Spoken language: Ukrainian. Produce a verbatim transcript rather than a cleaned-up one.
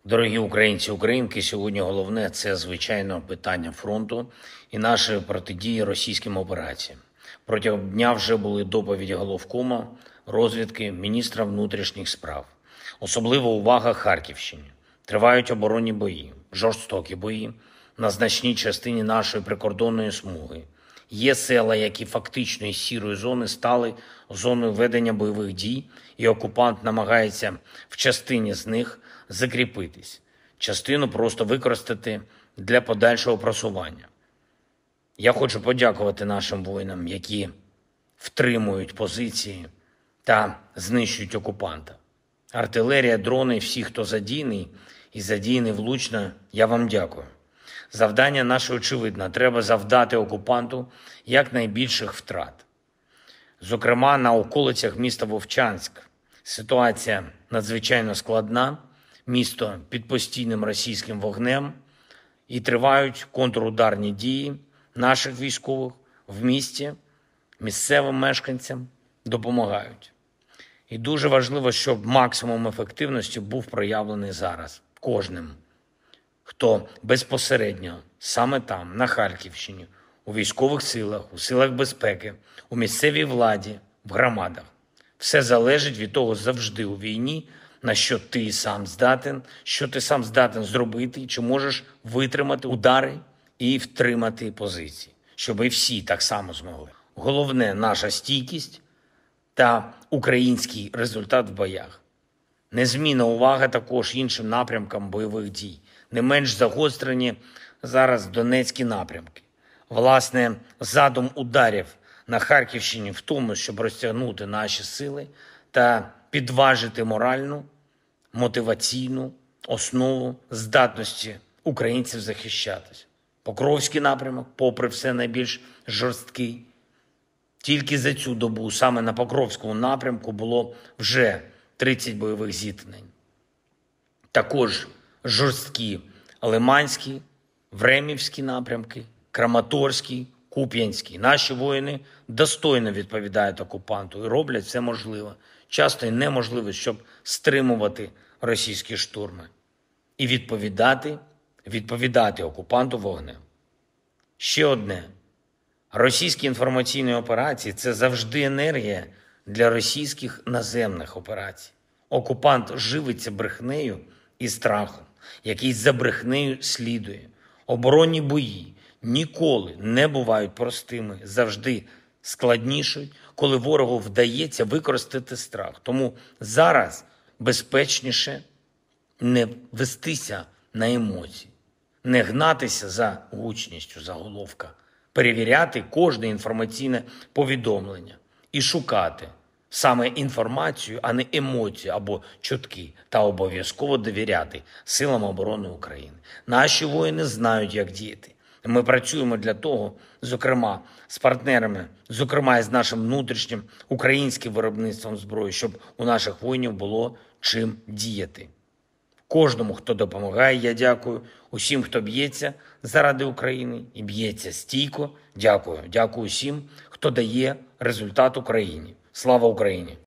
Дорогі українці, українки, сьогодні головне – це, звичайно, питання фронту і нашої протидії російським операціям. Протягом дня вже були доповіді головкома, розвідки, міністра внутрішніх справ. Особлива увага Харківщині. Тривають оборонні бої, жорстокі бої на значній частині нашої прикордонної смуги. Є села, які фактично із сірої зони стали зоною ведення бойових дій, і окупант намагається в частині з них закріпитись, частину просто використати для подальшого просування. Я хочу подякувати нашим воїнам, які втримують позиції та знищують окупанта. Артилерія, дрони, всі, хто задійний і задійний влучно, я вам дякую. Завдання наше очевидне – треба завдати окупанту якнайбільших втрат. Зокрема, на околицях міста Вовчанськ ситуація надзвичайно складна, місто під постійним російським вогнем, і тривають контрударні дії наших військових в місті, місцевим мешканцям допомагають. І дуже важливо, щоб максимум ефективності був проявлений зараз кожним, хто безпосередньо саме там, на Харківщині, у військових силах, у силах безпеки, у місцевій владі, в громадах. Все залежить від того завжди у війні, на що ти сам здатен, що ти сам здатен зробити, чи можеш витримати удари і втримати позиції, щоб і всі так само змогли. Головне – наша стійкість та український результат в боях. Незмінна увага також іншим напрямкам бойових дій. Не менш загострені зараз Донецькі напрямки. Власне, задум ударів на Харківщині в тому, щоб розтягнути наші сили та підважити моральну, мотиваційну основу здатності українців захищатись. Покровський напрямок, попри все, найбільш жорсткий. Тільки за цю добу саме на Покровському напрямку було вже тридцять бойових зіткнень. Також жорсткі Лиманський, Времівський напрямки, Краматорський, Куп'янський. Наші воїни достойно відповідають окупанту і роблять все можливе, часто і неможливе, щоб стримувати російські штурми. І відповідати, відповідати окупанту вогнем. Ще одне. Російські інформаційні операції – це завжди енергія для російських наземних операцій. Окупант живиться брехнею і страхом, який за брехнею слідує. Оборонні бої ніколи не бувають простими, завжди складнішають, коли ворогу вдається використати страх. Тому зараз безпечніше не вестися на емоції, не гнатися за гучністю заголовка, перевіряти кожне інформаційне повідомлення і шукати саме інформацію, а не емоції або чутки, та обов'язково довіряти Силам оборони України. Наші воїни знають, як діяти. Ми працюємо для того, зокрема, з партнерами, зокрема, і з нашим внутрішнім українським виробництвом зброї, щоб у наших воїнів було чим діяти. Кожному, хто допомагає, я дякую. Усім, хто б'ється заради України і б'ється стійко, дякую. Дякую всім, хто дає результат Україні. Слава Україні!